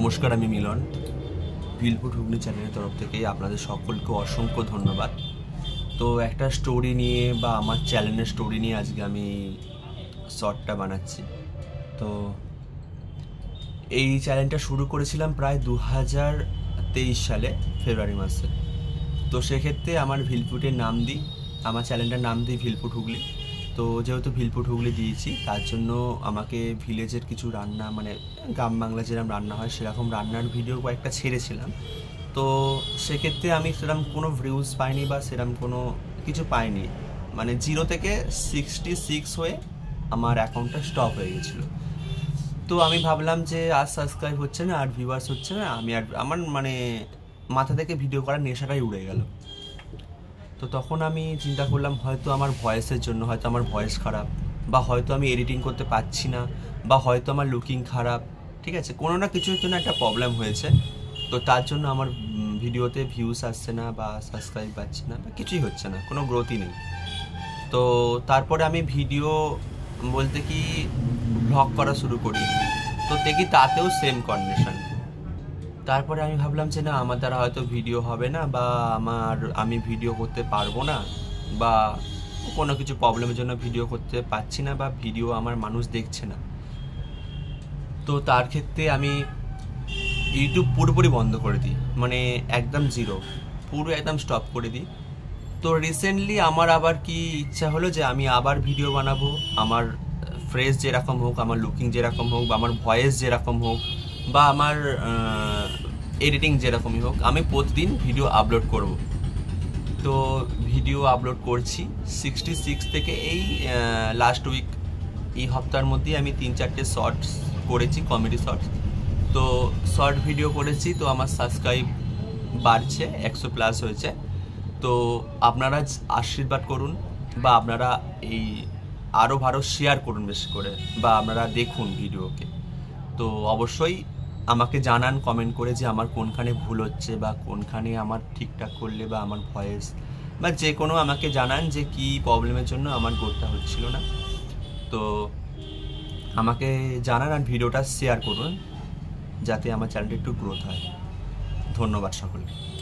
নমস্কার, আমি মিলন। ভিলপুর হুগলি চ্যানেলের তরফ থেকে আপনাদের সকলকে অসংখ্য ধন্যবাদ। তো একটা স্টোরি নিয়ে বা আমার চ্যানেলের স্টোরি নিয়ে আজকে আমি শর্টটা বানাচ্ছি। তো এই চ্যানেলটা শুরু করেছিলাম প্রায় 2023 সালে ফেব্রুয়ারি মাসে। তো সেক্ষেত্রে আমার ভিলপুটের নাম দিই, আমার চ্যানেলটার নাম দিই ভিলপুর হুগলি। তো যেহেতু ভিলপুর হুগলি দিয়েছি, তার জন্য আমাকে ভিলেজের কিছু রান্না, মানে গ্রাম বাংলা যেরকম রান্না হয় সেরকম রান্নার ভিডিও কয়েকটা ছেড়েছিলাম। তো সেক্ষেত্রে আমি সেরকম কোনো ভিউজ পাইনি বা সেরকম কোনো কিছু পাইনি, মানে 0 থেকে 66 হয়ে আমার অ্যাকাউন্টটা স্টপ হয়ে গেছিলো। তো আমি ভাবলাম যে আর সাবস্ক্রাইব হচ্ছে না, আর ভিউয়ার্স হচ্ছে না, আমি আর আমার মানে মাথা থেকে ভিডিও করার নেশাটাই উড়ে গেল। তো তখন আমি চিন্তা করলাম হয়তো আমার ভয়েসের জন্য, হয়তো আমার ভয়েস খারাপ, বা হয়তো আমি এডিটিং করতে পারছি না, বা হয়তো আমার লুকিং খারাপ, ঠিক আছে, কোনো না কিছুর জন্য একটা প্রবলেম হয়েছে। তো তার জন্য আমার ভিডিওতে ভিউস আসছে না বা সাবস্ক্রাইব পাচ্ছে না বা কিছুই হচ্ছে না, কোনো গ্রোথই নেই। তো তারপরে আমি ভিডিও বলতে কি ব্লগ করা শুরু করি, তো দেখি তাতেও সেম কন্ডিশন। তারপরে আমি ভাবলাম যে না, আমার দ্বারা হয়তো ভিডিও হবে না, বা আমি ভিডিও করতে পারবো না, বা কোনো কিছু প্রবলেমের জন্য ভিডিও করতে পারছি না, বা ভিডিও আমার মানুষ দেখছে না। তো তার ক্ষেত্রে আমি ইউটিউব পুরোপুরি বন্ধ করে দিই, মানে একদম জিরো, পুরো একদম স্টপ করে দিই। তো রিসেন্টলি আমার আবার কি ইচ্ছা হলো যে আমি আবার ভিডিও বানাবো, আমার ফ্রেস যেরকম হোক, আমার লুকিং যেরকম হোক, বা আমার ভয়েস যেরকম হোক, বা আমার এডিটিং যেরকমই হোক, আমি প্রতিদিন ভিডিও আপলোড করব। তো ভিডিও আপলোড করছি 66 থেকে এই লাস্ট উইক, এই সপ্তাহের মধ্যেই আমি 3-4টে শর্টস করেছি, কমেডি শর্টস। তো শর্ট ভিডিও করেছি, তো আমার সাবস্ক্রাইব বাড়ছে, 100+ হয়েছে। তো আপনারা আশীর্বাদ করুন, বা আপনারা এই আরও ভালো শেয়ার করুন বেশি করে, বা আপনারা দেখুন ভিডিওকে। তো অবশ্যই আমাকে জানান কমেন্ট করে যে আমার কোনখানে ভুল হচ্ছে, বা কোনখানে আমার ঠিকঠাক করলে, বা আমার ভয়েস বা যে কোনো আমাকে জানান যে কী প্রবলেমের জন্য আমার গ্রোথটা হচ্ছিল না। তো আমাকে জানান, আর ভিডিওটা শেয়ার করুন যাতে আমার চ্যানেলটা একটু গ্রোথ হয়। ধন্যবাদ সকলকে।